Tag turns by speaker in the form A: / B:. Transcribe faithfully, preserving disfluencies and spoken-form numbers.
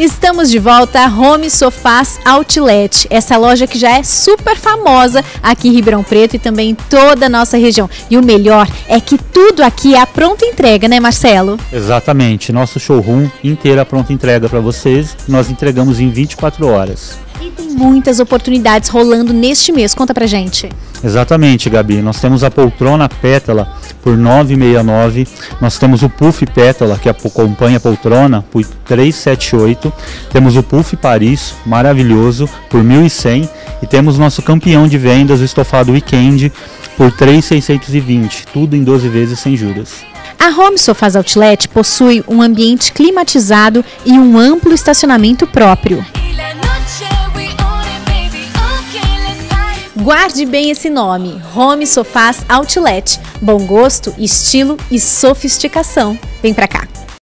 A: Estamos de volta a Home Sofás Outlet, essa loja que já é super famosa aqui em Ribeirão Preto e também em toda a nossa região. E o melhor é que tudo aqui é a pronta entrega, né, Marcelo?
B: Exatamente, nosso showroom inteiro é pronta entrega para vocês, nós entregamos em vinte e quatro horas.
A: E tem muitas oportunidades rolando neste mês, conta pra gente.
B: Exatamente, Gabi, nós temos a poltrona pétala por nove reais e sessenta e nove centavos, nós temos o puff pétala que acompanha a poltrona por trezentos e setenta e oito reais, temos o puff Paris maravilhoso por mil e cem reais e temos nosso campeão de vendas, o estofado Weekend, por três mil seiscentos e vinte reais, tudo em doze vezes sem juros.
A: A Home Sofás Outlet possui um ambiente climatizado e um amplo estacionamento próprio. Guarde bem esse nome, Home Sofás Outlet. Bom gosto, estilo e sofisticação. Vem pra cá!